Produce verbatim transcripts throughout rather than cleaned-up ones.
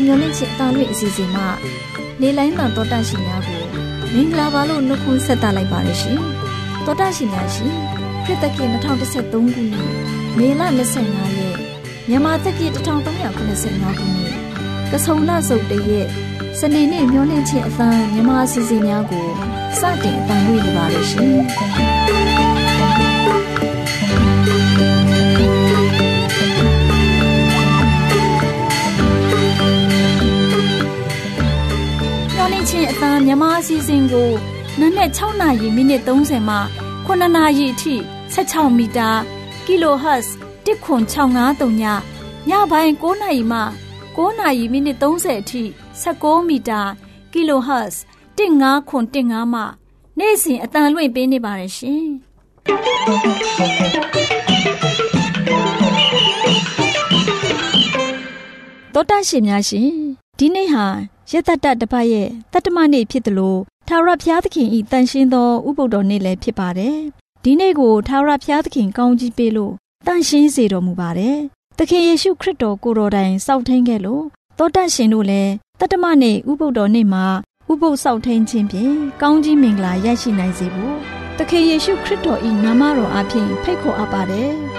မျောလင့်ချင်းအသားလွင့်အစီအစဉ်မှာလေလိုင်းတန်တော်တရှင်များကိုမင်္ဂလာပါလို့နှုတ်ခွန်းဆက်သလိုက်ပါရရှင်တော်တရှင်များရှင်ခရစ်တက္ကရာ၂၀၁၃ခုနှစ်မေလ၂၅ရက်မြန်မာတက္ကရာ၁၃၇၅ခုနှစ်ကဆုံလစုတ်တရက်စနေနေ့မျောလင့်ချင်းအသားမြန်မာအစီအစဉ်များကိုစတင်အတန်လွှင့်နေပါရရှင်ချင်းအသားမြန်မာအစီအစဉ်ကိုနနက်၆နာရီမိနစ်၃၀မှခုနှစ်နာရီအထိ၁၆မီတာကီလိုဟတ်ဇ်၁ခွန်၆၅၃ညညပိုင်း၉နာရီမှ၉နာရီမိနစ်၃၀အထိ၁၉မီတာကီလိုဟတ်ဇ်၁၅ခွန်၁၅မှနေ့စဉ်အတန်လွှင့်ပေးနေပါတယ်ရှင်တောတာရှင်များရှင်ဒီနေ့ဟာရက်တတတပတ်ရဲ့တတ္တမနေ့ဖြစ်တယ်လို့ထာဝရဘုရားသခင်ဤတန်ရှင်းသောဥပုသ်တော်နေ့လည်းဖြစ်ပါတယ်။ဒီနေ့ကိုထာဝရဘုရားသခင်ကောင်းကြီးပေးလို့တန်ရှင်းစေတော်မူပါတယ်။သခင်ယေရှုခရစ်တော်ကိုယ်တော်တိုင်စောင့်ထိန်ခဲ့လို့သောတရှင်တို့လည်းတတ္တမနေ့ဥပုသ်တော်နေ့မှာဥပုသ်စောင့်ထိန်ခြင်းဖြင့်ကောင်းကြီးမင်္ဂလာရရှိနိုင်စေဖို့သခင်ယေရှုခရစ်တော်ဤနာမတော်အဖင်ဖိတ်ခေါ်အပ်ပါတယ်။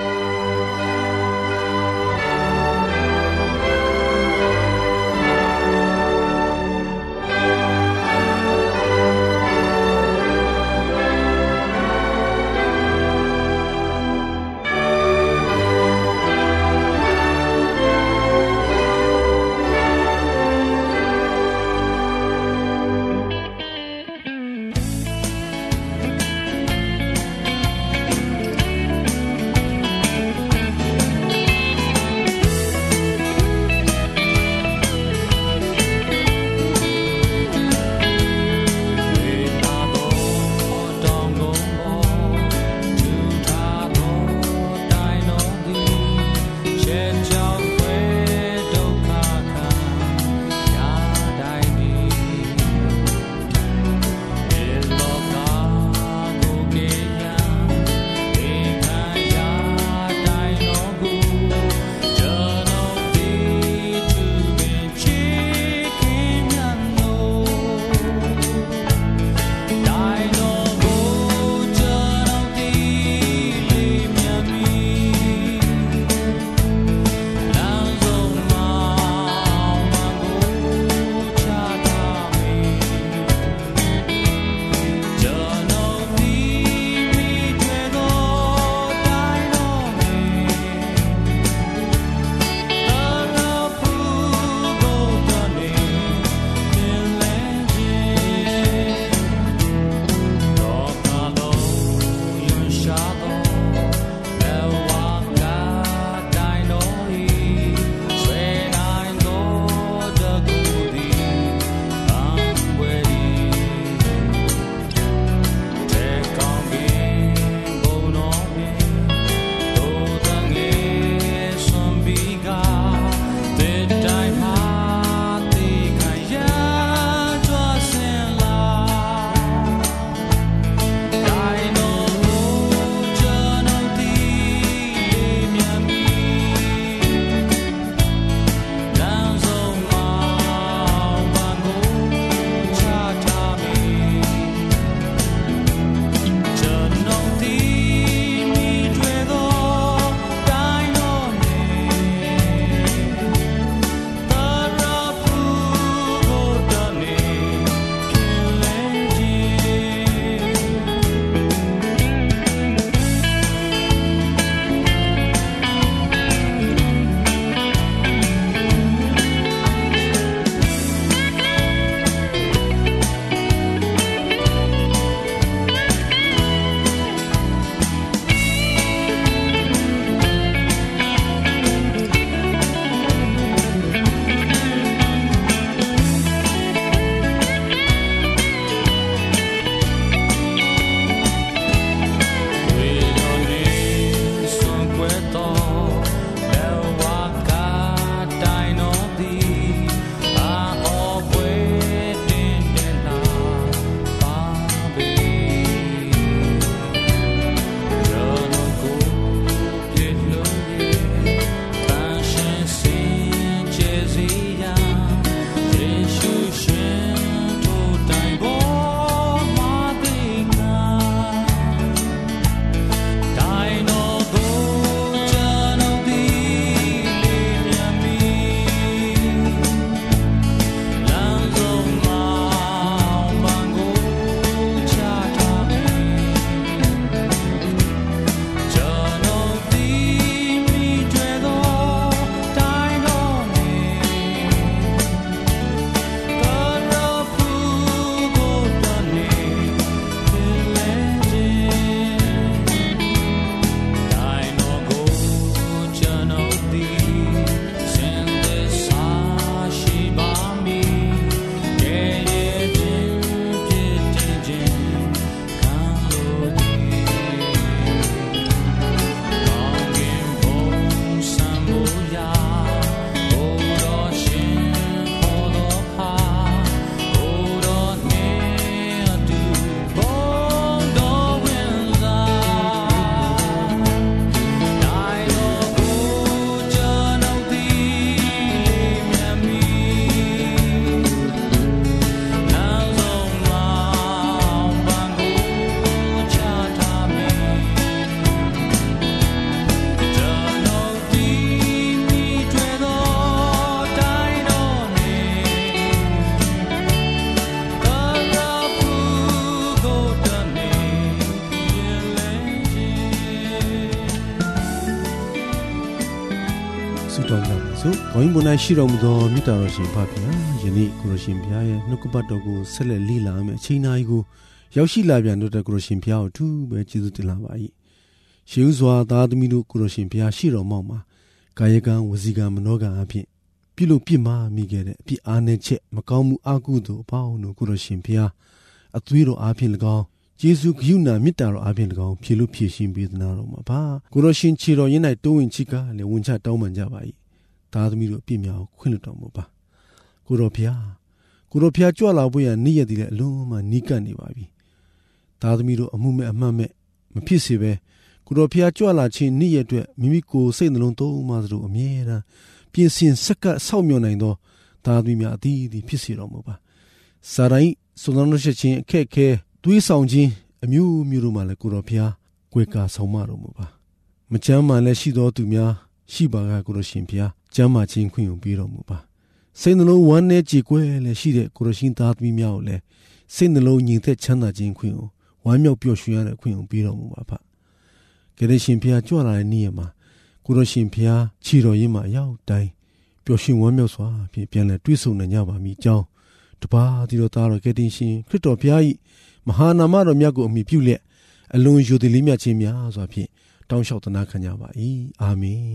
ဆုတောင်းကြပါစို့။ဂေါင်းဘုန်း၌ရှိတော်မူသောမြတ်တော်ရှင်ဖခင်ယနေ့ကိုရရှင်ဘုရားရဲ့နှုတ်ကပတ်တော်ကိုဆက်လက်လေ့လာမယ့်အချိန်တိုင်းကိုရောက်ရှိလာပြန်တဲ့ကိုရရှင်ဘုရားကိုအထူးပဲကျေးဇူးတင်လာပါ၏။ရှေးဥစွာသားသမီးတို့ကိုရရှင်ဘုရားရှိတော်မောက်မှာကာယကံဝစီကံမနောကံအဖြစ်ပြုလို့ပြစ်မှားမိခဲ့တဲ့အဖြစ်အားနည်းချက်မကောင်းမှုအကုသိုလ်အပေါင်းတို့ကိုရရှင်ဘုရားအသွေးတော်အားဖြင့်၎င်းယေရှုခရစ်နာမေတ္တာတော်အားဖြင့်၎င်းဖြေလို့ဖြည့်ရှင်ပေးသနာတော်မှာပါကိုရရှင်ခြေတော်ရင်း၌တိုးဝင်ချစ်ကားလည်းဝန်ချတောင်းပန်ကြပါ၏သားသမီးတို့အပြစ်များကိုခွင့်လွှတ်တော်မူပါကိုတော်ဘုရားကိုတော်ဘုရားကြွလာဖို့ရနေ့ရက်တည်းလည်းအလုံးမှနီးကပ်နေပါပြီသားသမီးတို့အမှုမဲ့အမှတ်မဲ့မဖြစ်စေပဲကိုတော်ဘုရားကြွလာခြင်းနေ့ရက်အတွက်မိမိကိုယ်စိတ်နှလုံးသုံးပါစို့အမြဲတမ်းပြင်ဆင်စက္ကပ်ဆောက်မြော်နိုင်သောသားသမီးများအသီးသီးဖြစ်စေတော်မူပါစာရိုင်းစုံစမ်းလို့ရှိခြင်းအခက်ခဲတွေးဆောင်ခြင်းအမျိုးမျိုးတို့မှလည်းကိုတော်ဘုရားကွယ်ကာဆောင်မတော်မူပါမချမ်းမှလည်းရှိတော်သူများရှိပါကကိုတော်ရှင်ဘုရားကျမ်းမာခြင်းခွင့်ကိုပေးတော်မူပါစိတ်နှလုံးဝမ်းနည်းကြေကွဲလည်းရှိတဲ့ကိုတော်ရှင်သားသမီးများကိုလည်းစိတ်နှလုံးငြိမ်သက်ချမ်းသာခြင်းခွင့်ကိုဝမ်းမြောက်ပျော်ရွှင်ရတဲ့ခွင့်ကိုပေးတော်မူပါဖကယ်ရှင်ဘုရားကြွလာတဲ့နေ့ရက်မှာကိုတော်ရှင်ဘုရားခြေတော်ရင်းမှာအရောက်တိုင်းပျော်ရွှင်ဝမ်းမြောက်စွာဖြင့်ပြန်လည်တွေ့ဆုံနိုင်ကြပါမည်ကြောင်းတပါးဒီတော်သားတော်ကယ်တင်ရှင်ခရစ်တော်ဘုရား၏မဟာနာမတော်မြတ်ကိုအမိပြုလျက်အလွန်ယိုသည်လေးမြတ်ခြင်းများစွာဖြင့်တောင်းလျှောက်သနာခံကြပါ၏အာမင်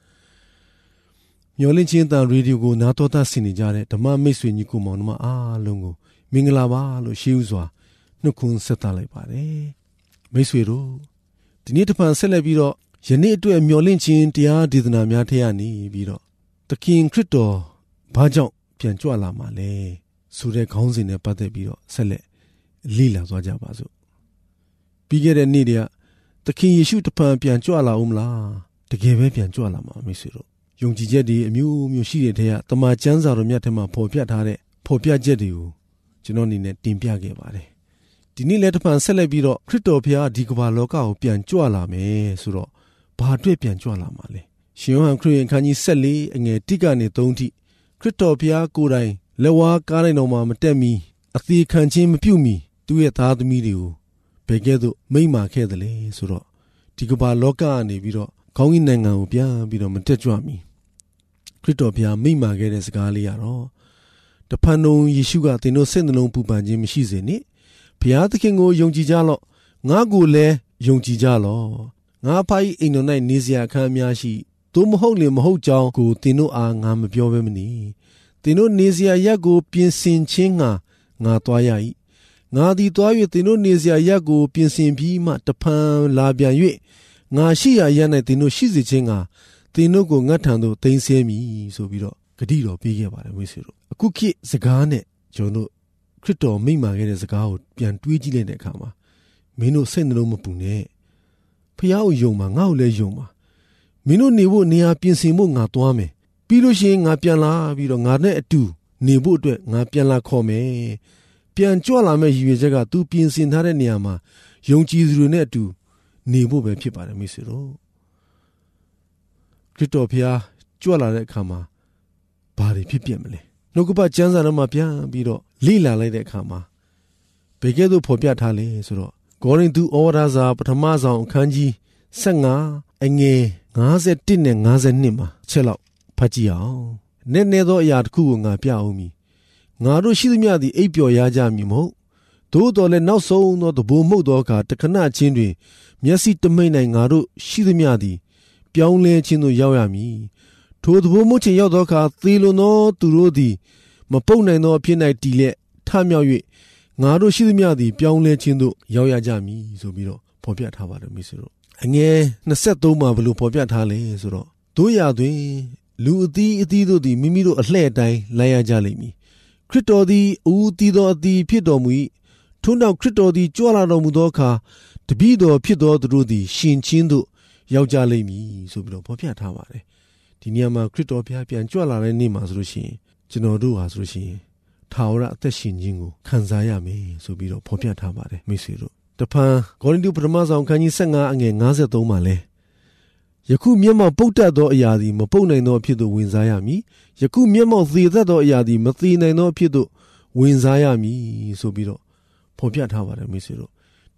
မျော်လင့်ခြင်းတန်ရေဒီယိုကိုနားတော်သားဆင်နေကြတဲ့ဓမ္မမိတ်ဆွေညီကိုမောင်နှမအားလုံးကိုမင်္ဂလာပါလို့ရှေးဥစွာနှုတ်ခွန်းဆက်သလိုက်ပါတယ်မိတ်ဆွေတို့ဒီနေ့တစ်ဖန်ဆက်လက်ပြီးတော့ယနေ့အတွက်မျော်လင့်ခြင်းတရားဒေသနာများထည့်ရနေပြီးတော့သခင်ခရစ်တော်ဘာကြောင့်ပြန်ကြွလာမှာလဲဆိုတဲ့ခေါင်းစဉ်နဲ့ပတ်သက်ပြီးတော့ဆက်လက်လေ့လာသွားကြပါစို့ပြီးခဲ့တဲ့နေ့တည်းကသခင်ယေရှုတဖန်ပြန်ကြွလာဦးမလားတကယ်ပဲပြန်ကြွလာမှာမိတ်ဆွေတို့ယုံကြည်ချက်တွေအမျိုးမျိုးရှိတဲ့ထဲကတမန်ကျမ်းစာတော်မြတ်ထဲမှာဖော်ပြထားတဲ့ဖော်ပြချက်တွေကိုကျွန်တော်အနေနဲ့တင်ပြခဲ့ပါတယ်ဒီနေ့လည်းတဖန်ဆက်လက်ပြီးတော့ခရစ်တော်ဘုရားဒီကမ္ဘာလောကကိုပြန်ကြွလာမယ်ဆိုတော့ဘာအတွက်ပြန်ကြွလာမှာလဲရှင်ယောဟန်ခရစ်ယာန်ခန်းကြီး၁၄အငယ်၁ကနေ၃ထိခရစ်တော်ဘုရားကိုယ်တိုင်လက်ဝါးကားနိုင်တော်မှာမတက်မီအသေးခံခြင်းမပြုမီသူ့ရဲ့သားသမီးတွေကိုဘယ်ကဲ့သို့မိန့်မာခဲ့သလဲဆိုတော့ဒီကမ္ဘာလောကကနေပြီးတော့ခေါင်းကြီးနိုင်ငံကိုပြန်ပြီးတော့မတက်ကြွမီခရစ်တော်ဘုရားမိန့်မာခဲ့တဲ့စကားလေးကတော့တဖန်တော်ယေရှုကသင်တို့စိတ်နှလုံးပူပန်ခြင်းမရှိစေနှင့်ဘုရားသခင်ကိုယုံကြည်ကြလော့ငါကိုလည်းယုံကြည်ကြလော့ငါဖား၏အိမ်တော်၌နေစရာအခန်းများရှိသို့မဟုတ်လေမဟုတ်ကြောင်းကိုသင်တို့အားငါမပြောဘဲမနေသင်တို့နေစရာရက်ကိုပြင်ဆင်ခြင်းငါငါသွားရ၏ငါသည်သွား၍သင်တို့နေစရာရက်ကိုပြင်ဆင်ပြီးမှတဖန်လာပြန်၍ငါရှိရာရက်၌သင်တို့ရှိစေခြင်းငါသင်တို့ကိုငတ်ထံသို့သိမ်းဆည်းမည်ဆိုပြီးတော့ဂတိတော်ပေးခဲ့ပါတယ်မိတ်ဆွေတို့အခုခေတ်စကားနဲ့ကျွန်တော်တို့ခရစ်တော်မိန့်မာခဲ့တဲ့စကားကိုပြန်တွေးကြည့်လိုက်တဲ့အခါမှာမင်းတို့စိတ်နှလုံးမပူနဲ့ဖျားကိုယုံပါငါ့ကိုလည်းယုံပါမင်းတို့နေဖို့နေရာပြင်ဆင်ဖို့ငါသွားမယ်ပြီးလို့ရှိရင်ငါပြန်လာပြီးတော့ငါနဲ့အတူနေဖို့အတွက်ငါပြန်လာခေါ်မယ်ပြန်ကြွလာမယ့်ရည်ရွယ်ချက်ကသူပြင်ဆင်ထားတဲ့နေရာမှာယုံကြည်သူတွေနဲ့အတူနေဖို့ပဲဖြစ်ပါတယ်မိတ်ဆွေတို့ခရစ်တော်ဘုရားကြွလာတဲ့အခါမှာဘာတွေဖြစ်ပြမလဲနှုတ်ကပတ်ကျမ်းစာထဲမှာပြန်ပြီးတော့လေ့လာလိုက်တဲ့အခါမှာဘယ်ကဲ့သို့ဖော်ပြထားလဲဆိုတော့ဂေါရိန္သုဩဝါဒစာပထမဆောင်အခန်းကြီး၁၅အငယ်၅၁နဲ့၅၂မှာချက်လောက်ဖတ်ကြည့်အောင်နည်းနည်းသောအရာတစ်ခုကိုငါပြအောင်မည်ငါတို့ရှိသမျှသည်အိပ်ပျော်ရကြမည်မဟုတ်သို့တော်လည်းနောက်ဆုံးသောတဘိုးမှုတ်သောအခါတခဏချင်းတွင်မျက်စိတမိတ်၌ငါတို့ရှိသမျှသည်ပြောင်းလဲခြင်းသို့ရောက်ရမည်ထိုတဘိုးမှုတ်ခြင်းရောက်သောအခါသေလွန်သောသူတို့သည်မပုတ်နိုင်သောအဖြစ်၌တည်လျက်ထမြောက်၍ငါတို့ရှိသမျှသည်ပြောင်းလဲခြင်းသို့ရောက်ရကြမည်ဆိုပြီးတော့ဖော်ပြထားပါတယ်မိတ်ဆွေတို့အငယ်၂၃မှာဘယ်လိုဖော်ပြထားလဲဆိုတော့တို့ရာတွင်လူအသီးအသီးတို့သည်မိမိတို့အလှဲ့အတိုင်းလိုက်ရကြလိမ့်မည်ခရစ်တော်သည်အူသီးသောအသီးဖြစ်တော်မူ၏ထို့နောက်ခရစ်တော်သည်ကြွလာတော်မူသောအခါတပည့်တော်ဖြစ်သောသူတို့သည်ရှင်ချင်းသို့ရောက်ကြလိမ့်မည်ဆိုပြီးတော့ဖော်ပြထားပါတယ်ဒီနေရာမှာခရစ်တော်ဘုရားပြန်ကြွလာတဲ့နေ့မှာဆိုလို့ရှိရင်ကျွန်တော်တို့ဟာဆိုလို့ရှိရင်ထာဝရအသက်ရှင်ခြင်းကိုခံစားရမယ်ဆိုပြီးတော့ဖော်ပြထားပါတယ်မိတ်ဆွေတို့တဖန်ဂေါရိန္သုပထမဆောင်ခန်းကြီး၁၅အငယ်၅၃မှာလဲယခုမျက်မှောက်ပုတ်တတ်သောအရာသည်မပုတ်နိုင်သောအဖြစ်သို့ဝင်စားရမည်ယခုမျက်မှောက်သေတတ်သောအရာသည်မသေနိုင်သောအဖြစ်သို့ဝင်စားရမည်ဆိုပြီးတော့ဖော်ပြထားပါတယ်မိတ်ဆွေတို့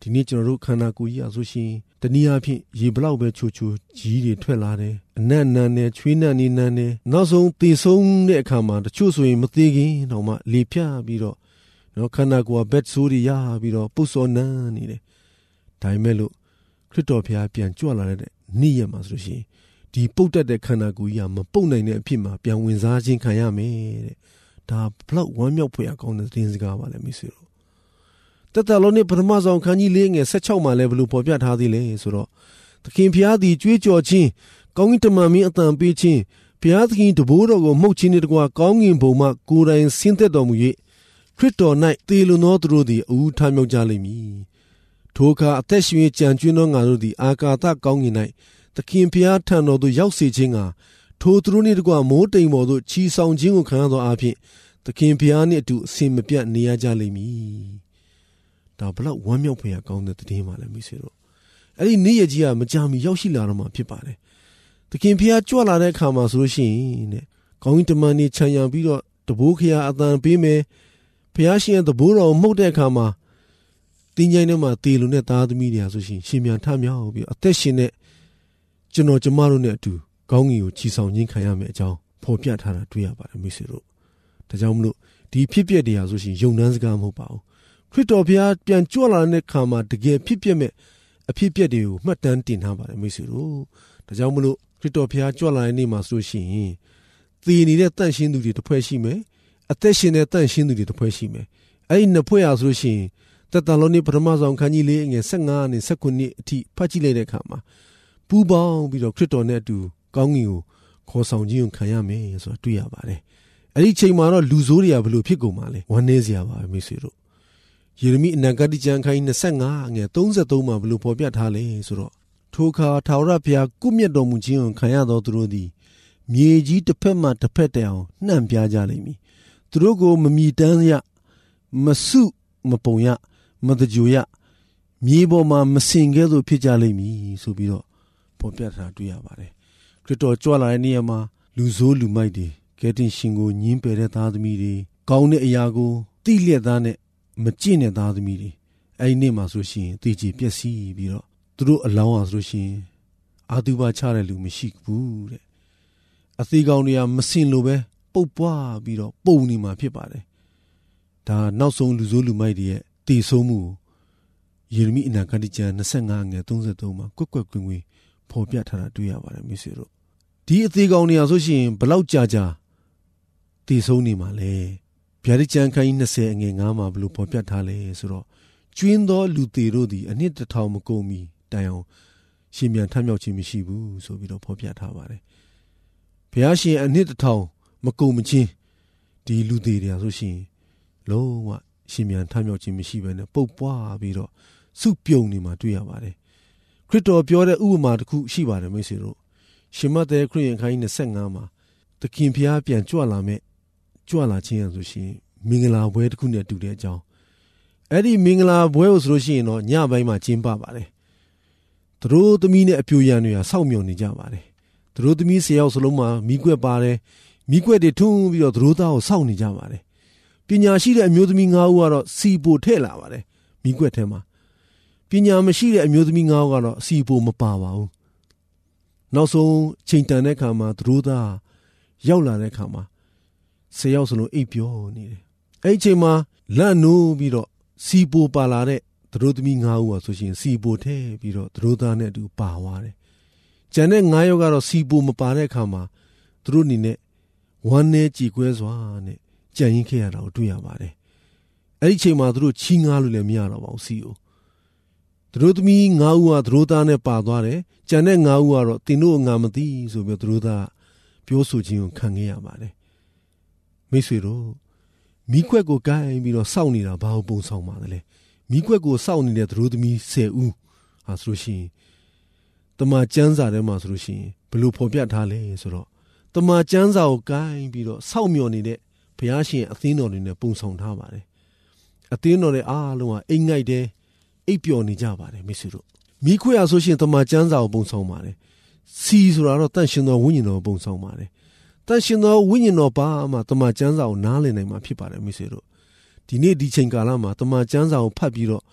ဒီနေ့ကျွန်တော်တို့ခန္ဓာကိုယ်ကြီးအဆိုရှင်တနည်းအားဖြင့်ရေဘလောက်ပဲချိုချိုကြီးတွေထွက်လာတယ်အနက်နန်းနဲ့ချွေးနန်းနေနန်းနဲ့နောက်ဆုံးသေဆုံးတဲ့အခါမှာတချို့ဆိုရင်မသေးခင်တော့မှလေဖြတ်ပြီးတော့နော်ခန္ဓာကိုယ်ကဘက်ဆိုးတွေရပြီးတော့ပုတ်စောနန်းနေတယ်ဒါပေမဲ့လို့ခရစ်တော်ဘုရားပြန်ကြွလာတဲ့နေ့ရက်မှာဆိုလို့ရှိရင်ဒီပုတ်တက်တဲ့ခန္ဓာကိုယ်ကြီးကမပုတ်နိုင်တဲ့အဖြစ်မှာပြန်ဝင်စားခြင်းခံရမယ်တဲ့ဒါဘလောက်ဝမ်းမြောက်ဖွယ်ကောင်းတဲ့သတင်းစကားပါလေမိတ်ဆွေတို့တသက်လုံးနဲ့ပထမဆုံးခန်းကြီးလေးငယ်ဆက်၆မှာလည်းဘလို့ပေါ်ပြထားသေးလဲဆိုတော့သခင်ဘုရားသည်ကြွေးကြော်ခြင်းကောင်းကင်တမန်မင်းအတန်ပေးခြင်းဘုရားသခင်တဘိုးတော်ကိုမှုတ်ခြင်းနဲ့တကွာကောင်းကင်ဘုံမှကိုယ်တိုင်ဆင်းသက်တော်မူ၍ခရစ်တော်၌သေလွန်သောသူတို့သည်အူထမြောက်ကြလိမ့်မည်ထိုအခါအသက်ရှင်ကြံကျွင်းသောငါတို့သည်အာကာသကောင်းကင်၌သခင်ဘုရားထံတော်သို့ရောက်စေခြင်းကထိုသူတို့နှင့်တကွာမိုးတိမ်ပေါ်သို့ချီဆောင်ခြင်းကိုခံရသောအဖြစ်သခင်ဘုရားနှင့်အတူအစဉ်မပြတ်နေရကြလိမ့်မည်ဒါဘလောက်ဝမ်းမြောက်ဖွယ်ကောင်းတဲ့သတင်းပါလေမိတ်ဆွေတို့အဲ့ဒီနေ့ရက်ကြီးကမကြာမီရောက်ရှိလာတော့မှဖြစ်ပါတယ်သခင်ဘုရားကြွလာတဲ့အခါမှာဆိုလို့ရှိရင်တဲ့ကောင်းကင်တမန်နေခြံရံပြီးတော့တဘိုးခရာအတန်ပေးမယ်ဘုရားရှင်ရဲ့တဘိုးတော်ကိုမှုတ်တဲ့အခါမှာတင်းကြိုင်းထဲမှာတေလုံတဲ့သားသမီးတွေဆိုရှင်ရှင်မြန်ထမြောက်ပြီးအသက်ရှင်တဲ့ကျွန်တော်ကျမတို့နဲ့အတူကောင်းကင်ကိုချီဆောင်ခြင်းခံရမယ်အကြောင်းဖော်ပြထားတာတွေ့ရပါတယ်မိတ်ဆွေတို့ဒါကြောင့်မလို့ဒီဖြစ်ပျက်တွေဟာဆိုရှင်ယုံနှန်းစကားမဟုတ်ပါဘူးခရစ်တော်ဘုရားပြန်ကြွလာတဲ့အခါမှာတကယ်ဖြစ်ပျက်မဲ့အဖြစ်ပျက်တွေကိုမှတ်တမ်းတင်ထားပါတယ်မိတ်ဆွေတို့ဒါကြောင့်မလို့ခရစ်တော်ဘုရားကြွလာတဲ့နေ့မှာဆိုရှင်သေနေတဲ့တန့်ရှင်းသူတွေတစ်ဖွဲ့ရှိမယ်အသက်ရှင်တဲ့တန့်ရှင်းသူတွေတစ်ဖွဲ့ရှိမယ်အဲ့ဒီနှစ်ဖွဲ့ဟာဆိုရှင်သက်တမ်းလုံးနေ့ပထမဆုံးခန်းကြီးလေးငယ်၁၅နဲ့၁၉နှစ်အထိဖတ်ကြည့်လိုက်တဲ့အခါမှာပူပေါင်းပြီးတော့ခရစ်တော်နဲ့အတူကောင်းကင်ကိုခေါ်ဆောင်ခြင်းကိုခံရမယ်ဆိုတာတွေ့ရပါတယ်အဲ့ဒီချိန်မှာတော့လူဆိုးတွေကဘယ်လိုဖြစ်ကုန်မှာလဲဝမ်းနည်းစရာပါပဲမိတ်ဆွေတို့ယေရမိအနာဂတ်ကျမ်းခန်းကြီး၂၅ငယ်၃၃မှာဘယ်လိုဖော်ပြထားလဲဆိုတော့ထိုအခါထာဝရဘုရားကုမြတ်တော်မူခြင်းကိုခံရသောသူတို့သည်မြေကြီးတစ်ဖက်မှတစ်ဖက်တည်းအောင်နှံ့ပြားကြလိမ့်မည်သူတို့ကိုမမြည်တမ်းရမစုမပုံရမတကြိုရမြေပေါ်မှာမစင်ကဲသို့ဖြစ်ကြလိမ့်မည်ဆိုပြီးတော့ဖော်ပြထားတွေ့ရပါတယ်ခရစ်တော်ကြွလာတဲ့နေ့မှာလူဆိုးလူမိုက်တွေကယ်တင်ရှင်ကိုညှင်းပယ်တဲ့သားသမီးတွေကောင်းတဲ့အရာကိုတိလျက်သားနဲ့မကျင့်တဲ့သားသမီးတွေအဲ့ဒီနေ့မှာဆိုရှင်သေချေပျက်စီးပြီးတော့သူတို့အလောင်းဟာဆိုရှင်အာတုဘချတဲ့လူမရှိဘူးတဲ့အသေးကောင်တွေကမစင်လို့ပဲပုတ်ပွားပြီးတော့ပုံနေမှာဖြစ်ပါတယ်ဒါနောက်ဆုံးလူဆိုးလူမိုက်တွေရဲ့တည်ဆုံးမှုယေရမိအနာဂတ်ကျမ်း၂၅ငယ်၃၃မှာကွက်ကွက်ကွင်းကွင်းဖော်ပြထားတာတွေ့ရပါတယ်မိတ်ဆွေတို့ဒီအသေးကောင်တွေကဆိုရှင်ဘလောက်ကြာကြာတည်ဆုံးနေမှာလဲဗျာဒိတ်ကျမ်းခန်းကြီး၂၀အငယ်၅မှာဘလို့ဖော်ပြထားလဲဆိုတော့ကျွင်းသောလူသေးတို့သည်အနှစ်တစ်ထောင်မကုန်မီတိုင်အောင်ရှင်မြန်ထမြောက်ခြင်းမရှိဘူးဆိုပြီးတော့ဖော်ပြထားပါတယ်ဘုရားရှင်အနှစ်တစ်ထောင်မကုန်မချင်းဒီလူသေးတွေဆိုရှင်လုံးဝရှင်မြန်ထမြောက်ခြင်းမရှိဘဲနဲ့ပုတ်ပွားပြီးတော့စုပြုံနေမှာတွေ့ရပါတယ်ခရစ်တော်ပြောတဲ့ဥပမာတစ်ခုရှိပါတယ်မိတ်ဆွေတို့ရှင်မဿဲခရစ်ယာန်ခန်းကြီး၂၅မှာသခင်ဘုရားပြန်ကြွလာမဲ့ကြွလာခြင်းရဆိုရှင်မင်္ဂလာပွဲတစ်ခုနဲ့တူတဲ့အကြောင်းအဲ့ဒီမင်္ဂလာပွဲကိုဆိုလို့ရှိရင်တော့ညပိုင်းမှာကျင်းပပါတယ်သူတို့သမီးနဲ့အပြိုရန်တွေကစောင့်မျှော်နေကြပါတယ်သူတို့သမီး၁၀ယောက်စလုံးမှာမိကွက်ပါတယ်မိကွက်တွေထွန်းပြီးတော့သူတို့သားကိုစောင့်နေကြပါတယ်ပညာရှိတဲ့အမျိုးသမီး၅ဦးကတော့စီပိုထည့်လာပါတယ်မိကွက်ထဲမှာပညာမရှိတဲ့အမျိုးသမီး၅ဦးကတော့စီပိုမပါပါဘူးနောက်ဆုံးချိန်တန်တဲ့အခါမှာသူတို့သားရောက်လာတဲ့အခါမှာဆယ်ယောက်စလုံးအိပ်ပျော်နေတယ်အဲ့ဒီချိန်မှာလန့်နိုးပြီးတော့စီပိုပါလာတဲ့သူတို့သမီး၅ဦးပါဆိုရှင်စီပိုထဲပြီးတော့သူတို့သားနဲ့အတူပါသွားတယ်ကျန်တဲ့၅ယောက်ကတော့စီပိုမပါတဲ့အခါမှာသူတို့အနေနဲ့ဝမ်းနည်းကြေကွဲစွာနဲ့ကြံရင်ခဲ့ရတာကိုတွေ့ရပါတယ်အဲ့ဒီချိန်မှာသူတို့ချီးငားလို့လည်းမရတော့ပါဘူးစီကိုသူတို့သမီး၅ဦးကသူတို့သားနဲ့ပါသွားတယ်ကျန်တဲ့၅ဦးကတော့တင်တို့ငါမသိဆိုပြီးသူတို့သားပြောဆိုခြင်းကိုခံခဲ့ရပါတယ်မိတ်ဆွေတို့မိခွက်ကိုကိုင်းပြီးတော့စောင့်နေတာဘာလို့ပုံဆောင်ပါသလဲမိခွက်ကိုစောင့်နေတဲ့သူတို့သမီး၁၀ဦးဟာဆိုလို့ရှိရင်တမန်ကျမ်းစာထဲမှာဆိုလို့ရှိရင်ဘယ်လိုဖော်ပြထားလဲဆိုတော့တမန်ကျမ်းစာကိုကိုင်းပြီးတော့စောင့်မျှော်နေတဲ့ဘုရားရှင်အသင်းတော်တွေနဲ့ပုံဆောင်ထားပါတယ်အသင်းတော်တွေအားလုံးကအိမ်ငိုက်တယ်အိပ်ပျော်နေကြပါတယ်မိတ်ဆွေတို့မိခွက်ရဆိုရှင်တမန်ကျမ်းစာကိုပုံဆောင်ပါတယ်စီဆိုတာတော့တန်ရှင်တော်ဝိညာဉ်တော်ပုံဆောင်ပါတယ်တန်ရှင်တော်ဝိညာဉ်တော်ပါမှတမန်ကျမ်းစာကိုနားလည်နိုင်မှာဖြစ်ပါတယ်မိတ်ဆွေတို့ဒီနေ့ဒီချိန်ကာလမှာတမန်ကျမ်းစာကိုဖတ်ပြီးတော့ခ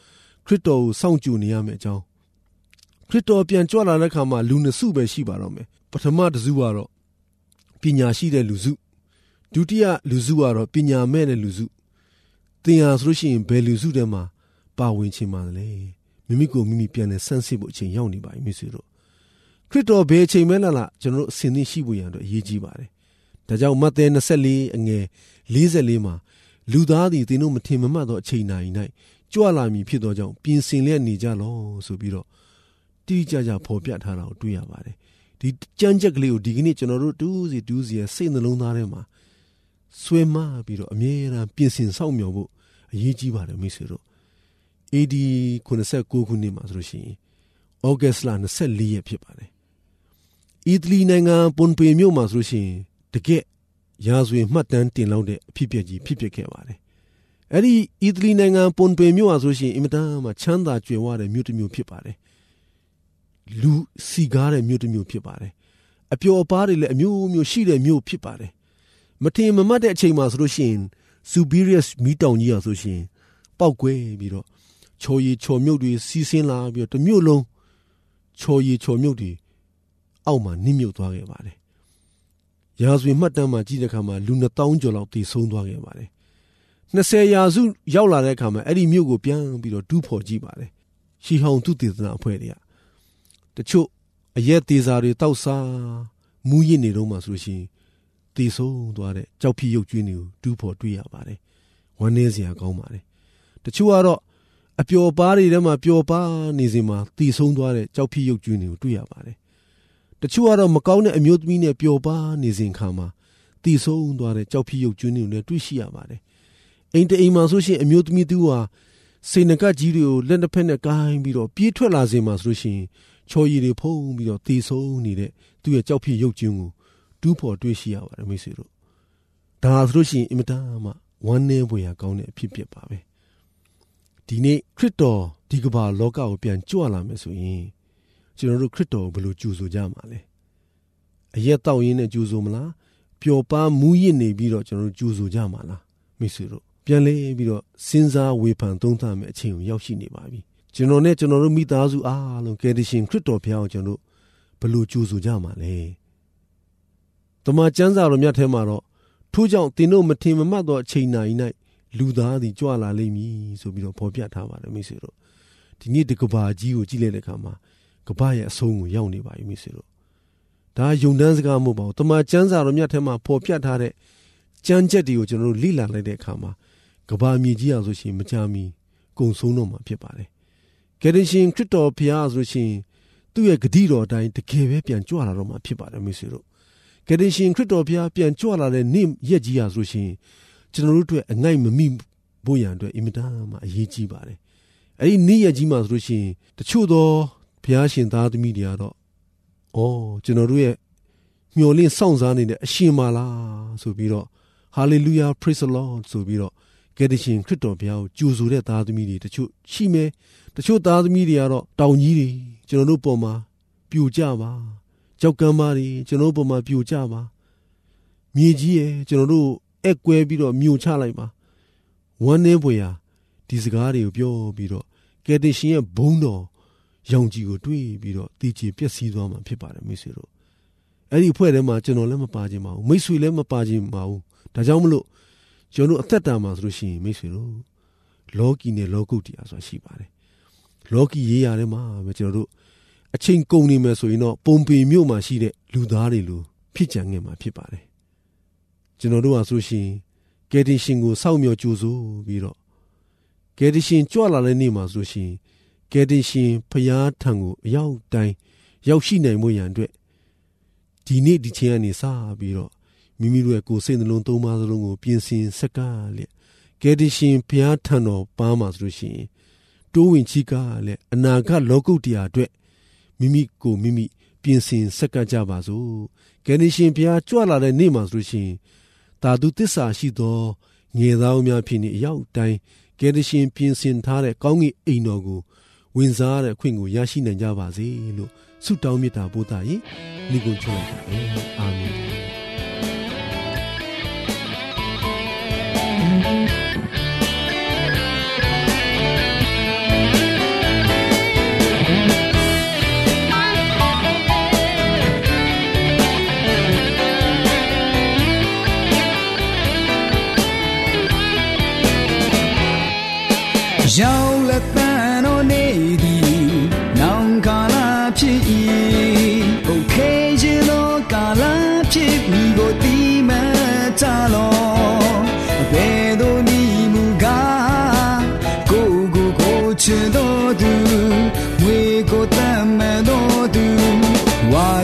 ရစ်တော်ကိုစောင့်ကြိုနေရမယ်အကြောင်းခရစ်တော်ပြန်ကြွလာတဲ့အခါမှာလူနှစ်စုပဲရှိပါတော့မယ်ပထမတစ်စုကတော့ပညာရှိတဲ့လူစုဒုတိယလူစုကတော့ပညာမဲ့တဲ့လူစုသင်ဟာဆိုလို့ရှိရင်ဘယ်လူစုထဲမှာပါဝင်ခြင်းပါလဲမိမိကိုမိမိပြန်လဲဆန်းစစ်ဖို့အချိန်ရောက်နေပါပြီမိတ်ဆွေတို့ခရစ်တော်ဘယ်အချိန်မဲလာလာကျွန်တော်တို့အစဉ်သင့်ရှိဖို့ရန်အတွက်အရေးကြီးပါတယ်ဒါကြောင့်မဿဲ၂၄အငယ်၄၄မှာလူသားသည်သင်တို့မထင်မမှတ်သောအချိန်နာရီ၌ကြွလာမည်ဖြစ်သောကြောင့်ပြင်ဆင်လျက်နေကြလောဆိုပြီးတော့တိကျကျဖော်ပြထားတာကိုတွေ့ရပါတယ်ဒီကြမ်းကြက်ကလေးကိုဒီကနေ့ကျွန်တော်တို့တူးစီတူးစီရဲ့စိတ်နှလုံးသားထဲမှာဆွဲမပြီးတော့အမြဲတမ်းပြင်ဆင်စောင့်မျှော်ဖို့အရေးကြီးပါတယ်မိတ်ဆွေတို့ အေ ဒီ ခုနှစ်ကိုခုနှစ်မှာဆိုလို့ရှိရင်ဩဂတ်စ်လ၂၄ရက်ဖြစ်ပါတယ်အီတလီနိုင်ငံပွန်ပေမြို့မှာဆိုလို့ရှိရင်တကယ့်ရာဇဝင်မှတ်တမ်းတင်လောက်တဲ့အဖြစ်အပျက်ကြီးဖြစ်ပျက်ခဲ့ပါတယ်အဲ့ဒီအီတလီနိုင်ငံပွန်ပေမြို့ဟာဆိုလို့ရှိရင်အင်မတန်မှချမ်းသာကြွယ်ဝတဲ့မြို့တစ်မြို့ဖြစ်ပါတယ်လူစီကားတဲ့မြို့တစ်မြို့ဖြစ်ပါတယ်အပျော်အပါးတွေလည်းအမျိုးမျိုးရှိတဲ့မြို့ဖြစ်ပါတယ်မထင်မမှတ်တဲ့အချိန်မှာဆိုလို့ရှိရင် Superior မီးတောင်ကြီးဟာဆိုရှင်ပောက်ကွဲပြီးတော့ချော်ရည်ချော်မြုပ်တွေစီးဆင်းလာပြီးတော့တစ်မြို့လုံးချော်ရည်ချော်မြုပ်တွေအောက်မှာနှိမ့်မြုပ်သွားခဲ့ပါတယ်ရာဇဝင်မှတ်တမ်းမှာကြည့်တဲ့အခါမှာလူနှစ်သောင်းကျော်လောက်တည်ဆုံးသွားခဲ့ပါတယ်၂၀ရာစုရောက်လာတဲ့အခါမှာအဲ့ဒီမြို့ကိုပြန်ပြီးတော့တူးဖော်ကြည့်ပါတယ်ရှီဟောင်သုတေသနအဖွဲ့တွေကတချို့အရက်သေးစာတွေတောက်စားမူးယစ်နေတော့မှဆိုလို့ရှိရင်တည်ဆုံးသွားတဲ့ကြောက်ဖြီရုပ်ကျွင်းတွေကိုတူးဖော်တွေ့ရပါတယ်ဝမ်းနည်းစရာကောင်းပါတယ်တချို့ကတော့အပျော်ပါးတွေထဲမှာပျော်ပါနေစဉ်မှာတည်ဆုံးသွားတဲ့ကြောက်ဖြီရုပ်ကျွင်းတွေကိုတွေ့ရပါတယ်တချို့ကတော့မကောင်းတဲ့အမျိုးသမီးနဲ့ပျော်ပါနေစဉ်ခါမှာတည်ဆုံးသွားတဲ့ကြောက်ဖြီရုပ်ကျွင်းတွေကိုလည်းတွေ့ရှိရပါတယ်အိမ်တအိမ်မှာဆိုရှင်အမျိုးသမီးတူဟာစေနကကြီးတွေကိုလက်တစ်ဖက်နဲ့ကိုင်းပြီးတော့ပြေးထွက်လာစဉ်မှာဆိုရှင်ချော်ရည်တွေဖုံးပြီးတော့တည်ဆုံးနေတဲ့သူ့ရဲ့ကြောက်ဖြီရုပ်ကျွင်းကိုတူးဖော်တွေ့ရှိရပါတယ်မိတ်ဆွေတို့ဒါဆိုလို့ရှိရင်အင်မတန်မှဝမ်းနည်းဖွယ်ရာကောင်းတဲ့အဖြစ်ဖြစ်ပါပဲဒီနေ့ခရစ်တော်ဒီကမ္ဘာလောကကိုပြန်ကြွလာမယ်ဆိုရင်ကျွန်တော်တို့ခရစ်တော်ကိုဘယ်လိုကြိုဆိုကြမှာလဲအရက်တောက်ရင်းနဲ့ကြိုဆိုမလားပျော်ပါမူးယစ်နေပြီးတော့ကျွန်တော်တို့ကြိုဆိုကြမှာလားမိတ်ဆွေတို့ပြန်လဲပြီးတော့စဉ်းစားဝေဖန်သုံးသပ်မယ့်အချိန်ကိုရောက်ရှိနေပါပြီကျွန်တော်နဲ့ကျွန်တော်တို့မိသားစုအားလုံးကယ်တင်ရှင်ခရစ်တော်ဘုရားကိုကျွန်တော်တို့ဘယ်လိုကြိုဆိုကြမှာလဲတမန်ကျမ်းစာတော်မြတ်ထဲမှာတော့ထို့ကြောင့်သင်တို့မထင်မမှတ်သောအချိန်နာရီ၌လူသားသည်ကြွလာလိမ့်မည်ဆိုပြီးတော့ဖော်ပြထားပါတယ်မိတ်ဆွေတို့ဒီနေ့ဒီကဘာကြီးကိုကြည့်လိုက်တဲ့အခါမှာကဘာရဲ့အဆုံးကိုရောက်နေပါပြီမိတ်ဆွေတို့ဒါယုံတန်းစကားမဟုတ်ပါဘူးတမန်ကျမ်းစာတော်မြတ်ထဲမှာဖော်ပြထားတဲ့ကျမ်းချက်တွေကိုကျွန်တော်တို့လေ့လာလိုက်တဲ့အခါမှာကဘာမြေကြီးဟာဆိုရှင်မကြာမီကုန်ဆုံးတော့မှာဖြစ်ပါတယ်ကယ်တင်ရှင်ခရစ်တော်ဘုရားဆိုရှင်သူ့ရဲ့ဂတိတော်အတိုင်းတကယ်ပဲပြန်ကြွလာတော့မှာဖြစ်ပါတယ်မိတ်ဆွေတို့ကယ်တင်ရှင်ခရစ်တော်ဘုရားပြန်ကြွလာတဲ့နေ့ရက်ကြီးဟာဆိုရှင်ကျွန်တော်တို့အတွက်အငိုက်မမိဖို့ရန်အတွက်အင်မတန်မှအရေးကြီးပါတယ်အဲ့ဒီနေ့ရက်ကြီးမှာဆိုလို့ရှိရင်တချို့သောဘုရားရှင်သားသမီးတွေကတော့အော်ကျွန်တော်တို့ရဲ့မျှော်လင့်စောင့်စားနေတဲ့အရှင်မလားဆိုပြီးတော့ Hallelujah praise the Lord ဆိုပြီးတော့ကယ်တင်ရှင်ခရစ်တော်ဘုရားကိုကြိုဆိုတဲ့သားသမီးတွေတချို့ရှိမယ်တချို့သားသမီးတွေကတော့တောင်ကြီးတွေကျွန်တော်တို့ပေါ်မှာပြိုကျပါကြောက်ကမ်းပါတွေကျွန်တော်တို့ပေါ်မှာပြိုကျပါမြေကြီးရဲ့ကျွန်တော်တို့အကွဲပြီးတော့မြို့ချလိုက်ပါဝမ်းနေပွေရာဒီစကားတွေကိုပြောပြီးတော့ကယ်တင်ရှင်ရဲ့ဘုန်းတော်ရောင်ကြီးကိုတွေးပြီးတော့တည်ကြည်ပျက်စီးသွားမှာဖြစ်ပါတယ်မိတ်ဆွေတို့အဲ့ဒီအဖွဲ့ထဲမှာကျွန်တော်လည်းမပါခြင်းပါဘူးမိတ်ဆွေလည်းမပါခြင်းပါဘူးဒါကြောင့်မလို့ကျွန်တော်တို့အသက်တာမှာဆိုလို့ရှိရင်မိတ်ဆွေတို့လောကီနဲ့လောကုတ္တရာဆိုတာရှိပါတယ်လောကီရေးရာထဲမှာပဲကျွန်တော်တို့အချိန်ကုန်နေမယ်ဆိုရင်တော့ပုံပေမြို့မှာရှိတဲ့လူသားတွေလိုဖြစ်ကြံခဲ့မှာဖြစ်ပါတယ်ကျွန်တော်တို့ဟာဆိုရှင်ကယ်တင်ရှင်ကိုစောင့်မျှော်ကြိုဆိုပြီးတော့ကယ်တင်ရှင်ကြွလာတဲ့နေ့မှာဆိုရှင်ကယ်တင်ရှင်ဖျားထံကိုအရောက်တိုင်းရောက်ရှိနိုင်မှုရန်အတွက်ဒီနေ့ဒီချိန်ကနေစပြီးတော့မိမိတို့ရဲ့ကိုယ်စိတ်နှလုံးသုံးပါးစလုံးကိုပြင်ဆင်စက္ကန့်လျက်ကယ်တင်ရှင်ဖျားထံတော်ပါမှာဆိုလို့ရှိရင်တိုးဝင်ချီကားလက်အနာဂတ်လောကုတ္တရာအတွက်မိမိကိုမိမိပြင်ဆင်စက္ကန့်ကြပါစို့ကယ်တင်ရှင်ဖျားကြွလာတဲ့နေ့မှာဆိုလို့ရှိရင်သာဓုသစ္စာရှိသောငယ်သားများဖြစ်နေအရောက်တိုင်းကယ်တင်ရှင်ပြင်ဆင်ထားတဲ့ကောင်းကင်အိမ်တော်ကိုဝင်စားတဲ့အခွင့်ကိုရရှိနိုင်ကြပါစေလို့ဆုတောင်းမေတ္တာပို့တာရင်ညီကိုချွတ်လိုက်ပါတယ်အာမင်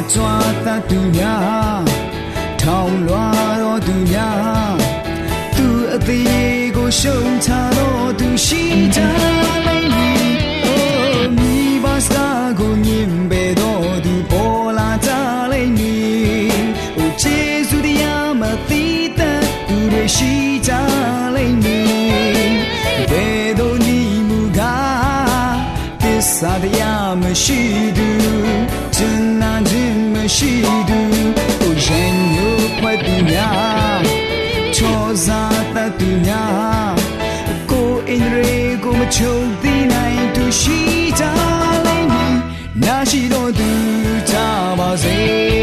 抓得杜呀，ထောင်လွှာတော်သူများသူအသေးကိုရှုံချတော်သူရှိကြလိမ့်မည်အိုးမိဘစကားကိုညင်ပေတော်သူပေါ်လာကြလိမ့်မည်အိုးကျေးဇူးတရားမသိတဲ့သူတွေရှိကြလိမ့်မည်ဘယ်သို့နေမှုကသစ္စာတရားမရှိသူကျင်နာခြင်းမရှိသူအိုးရင်ရိုးဖွဲ့သူများချောစားတတ်သူများကိုယ်အင်ရေကိုမချုံသိနိုင်သူရှိကြလိမ့်မည်နာရှိတော်သူကြပါစေ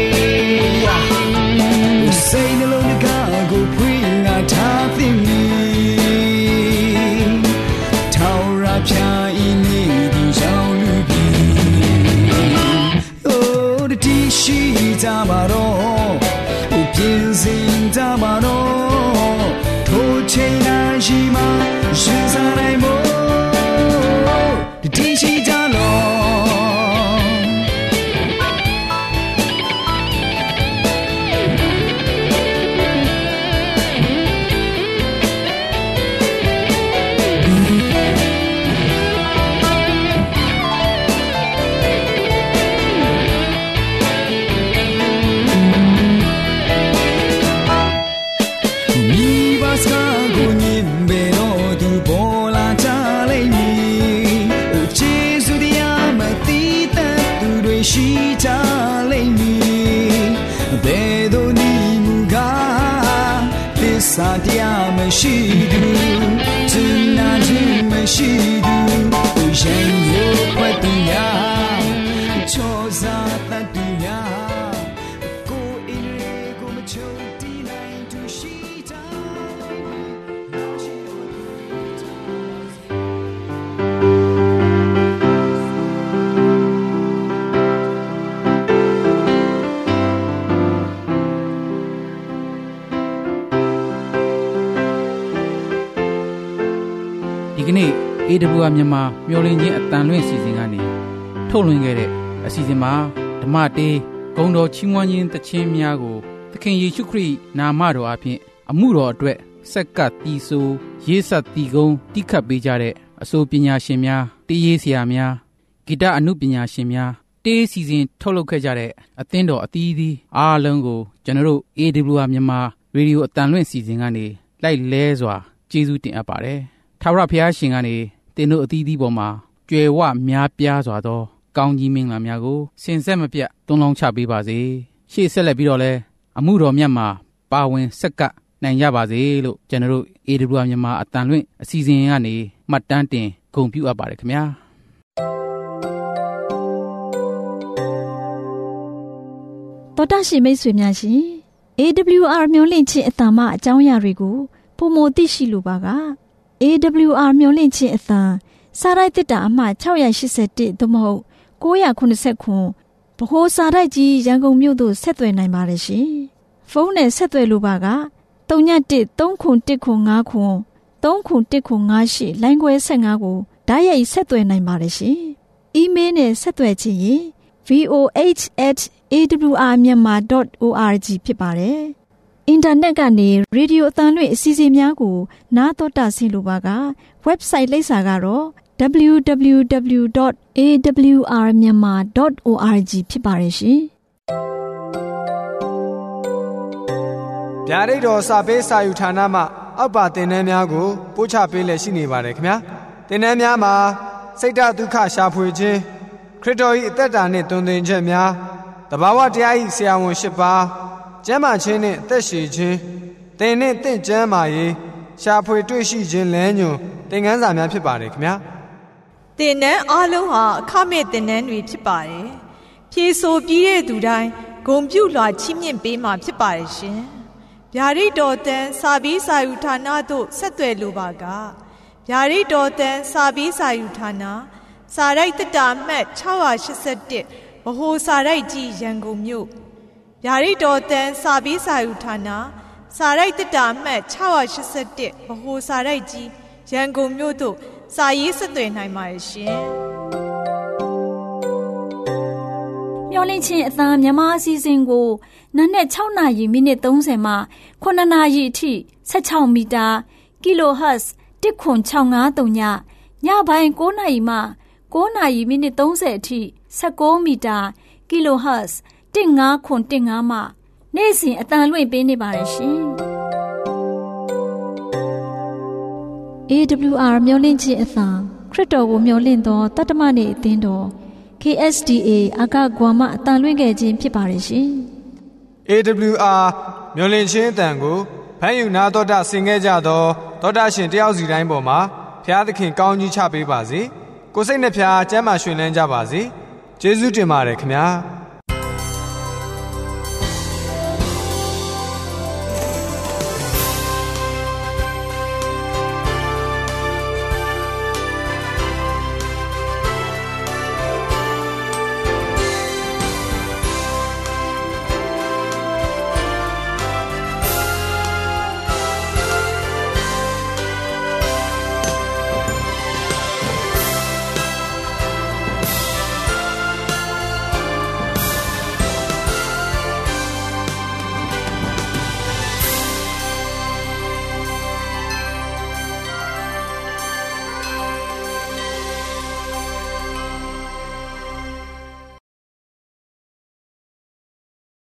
စိတ်နှလုံးတကားကိုဖွင့်ငါထားသိမည်ထောင်ရဖြာဤနေဒီရောက်လူပြီအိုးတည်ရှိကြပါတော့ပြင်စင်ကြပါတော့ထိုချိန်နာရှိမှရှင်စားနိုင်မို့တည်ရှိကြလောရှိကြလိမ့်မည်ဘယ်သို့နေမှုကသစ္စာတရားမရှိသူကျင်နာခြင်းမရှိသူရင်ရိုးဖွဲ့သူများချောစားတတ်သူများကိုယ်အင်းရေကိုမချုံတီးနိုင်သူရှိကြလိမ့်မည်ဒီကနေ့ အေ ဒဘလျူ အာ မြန်မာမျော်လင့်ခြင်းအတန်လွင့်အစီအစဉ်ကနေထုတ်လွှင့်ခဲ့တဲ့အစီအစဉ်မှာဓမ္မတေးဂုဏ်တော်ချီးမွမ်းခြင်းတခြင်းများကိုသခင်ယေရှုခရစ်နာမတော်အဖြစ်အမှုတော်အတွက်ဆက်ကပ်တီးဆိုရေးဆက်တီးကုန်းတိခတ်ပေးကြတဲ့အဆိုပညာရှင်များတေးရေးဆရာများဂီတအနုပညာရှင်များတေးစီစဉ်ထုတ်လုပ်ခဲ့ကြတဲ့အသင်းတော်အသီးသီးအားလုံးကိုကျွန်တော်တို့ အေ ဒဘလျူ အာ မြန်မာရေဒီယိုအတန်လွင့်အစီအစဉ်ကနေလိုက်လဲစွာကျေးဇူးတင်အပ်ပါတယ်ထာဝရဘုရားရှင်ကနေသင်တို့အသီးသီးပေါ်မှာကြွယ်ဝများပြားစွာသောကောင်းကြီးမင်္ဂလာများကိုစင်ဆက်မပြတ်သွန်လောင်းချပေးပါစေရှေ့ဆက်လက်ပြီးတော့လဲအမှုတော်မြတ်မှာပါဝင်ဆက်ကပ်နိုင်ကြပါစေလို့ကျွန်တော်တို့ အေ ဒဘလျူ အာ မြန်မာအတန်လွင့်အစီအစဉ်ကနေမှတ်တမ်းတင်ဂုဏ်ပြုအပ်ပါတယ်ခင်ဗျာတော်တာရှိမိတ်ဆွေများရှင် အေ ဒဘလျူ အာ မျော်လင့်ခြင်းအတန်မှအကြောင်းအရာတွေကိုပုံမသိရှိလိုပါကအေ ဒဘလျူ အာ မျော်လင့်ခြင်းအသံစာရိုက်တစ်တာအမှတ်၆၈၁သို့မဟုတ်၉၇၇ဗဟိုစာရိုက်ကြီးရန်ကုန်မြို့သို့ဆက်သွယ်နိုင်ပါတယ်ရှင်။ဖုန်းနဲ့ဆက်သွယ်လိုပါက၃၁၁၃ခု၁ခု၅ခု၃ခု၁ခု၅၈လိုင်းခွဲ၁၅ကိုဓာတ်ရိုက်ဆက်သွယ်နိုင်ပါတယ်ရှင်။အီးမေးလ်နဲ့ဆက်သွယ်ခြင်းရင် ဗီ အို အေချ် အက် အေ ဒဘလျူ အာ မြန်မာ ဒုတ် အို အာร์ ဂျီ ဖြစ်ပါတယ်။အင်တာနက်ကနေရေဒီယိုအသံလွှင့်အစီအစဉ်များကိုနားတော်တာဆင်လိုပါက website လိပ်စာကတော့ ဒဘလျူ ဒဘလျူ ဒဘလျူ ဒုတ် အေ ဒဘလျူ အာ မြန်မာ ဒုတ် အို အာร์ ဂျီ ဖြစ်ပါတယ်ရှင်။ဗျာဒိတ်တော်စာပေးစာယူဌာနမှအောက်ပါသင်တန်းများကိုပို့ချပေးလက်ရှိနေပါတယ်ခင်ဗျာ။သင်တန်းများမှာစိတ်ဓာတ်ဒုက္ခရှာဖွေခြင်းခရစ်တော်၏အသက်တာနှင့်တုန်သင်ချက်များတဘာဝတရား၏ဆရာဝန်၈ပါးကျမ်းမာခြင်းနှင့်အသက်ရှည်ခြင်းသင်နှင့်တင့်ကျမ်းမာရေးရှာဖွေတွေ့ရှိခြင်းလမ်းညွန်သင်ခန်းစာများဖြစ်ပါတယ်ခင်ဗျာသင်တန်းအားလုံးဟာအခမဲ့သင်တန်းတွေဖြစ်ပါတယ်ဖြေဆိုပြီးတဲ့သူတိုင်းဂုဏ်ပြုလွှာချီးမြှင့်ပေးမှာဖြစ်ပါတယ်ရှင်ဗျာဒိတ်တော်တန်းစာပြီးစာယူဌာနသို့ဆက်သွယ်လိုပါကဗျာဒိတ်တော်တန်းစာပြီးစာယူဌာနစာရိုက်တစ်တာမှတ်၆၈၁ဗဟိုစာရိုက်ကြီးရန်ကုန်မြို့ဗျာဒိတ်တော်တန်းစာပြီးစာယူဌာနစာရိုက်တစ်တာမှတ်၆၈၁ဗဟိုစာရိုက်ကြီးရန်ကုန်မြို့သို့စာရေးဆက်သွယ်နိုင်ပါတယ်ရှင်မျောလင့်ချင်းအသံမြန်မာအစီအစဉ်ကိုနာနဲ့၆နာရီမိနစ်သုံးဆယ်မှခုနှစ်နာရီအထိ၁၆မီတာကီလိုဟတ်ဇ်တစ်ခွန်၆၅၃ညညပိုင်း၉နာရီမှ၉နာရီမိနစ်သုံးဆယ်အထိ၁၉မီတာကီလိုဟတ်ဇ်တစ်ငါးခွန်တစ်ငါးမှနေ့စဉ်အသံလွှင့်ပေးနေပါတယ်ရှင် အေး ဒဘလျူ အာ မျောလင့်ခြင်းအသံခရစ်တော်ကိုမျောလင့်သောတတ္တမနေ့အသင်းတော် ကေ အက်စ် ဒီ အေ အာကဂွာမအသံလွှင့်ခဲ့ခြင်းဖြစ်ပါတယ်ရှင်အေ ဒဘလျူ အာ မျောလင့်ခြင်းအသံကိုဖန်ယူနာတော်တာဆင်ခဲ့ကြသောသောတာရှင်တယောက်စီတိုင်းပေါ်မှာဖျားသခင်ကောင်းကြီးချပေးပါစေကိုယ်စိတ်နှဖျားကျမ်းမာရွှင်လန်းကြပါစေကျေးဇူးတင်ပါတယ်ခင်ဗျာ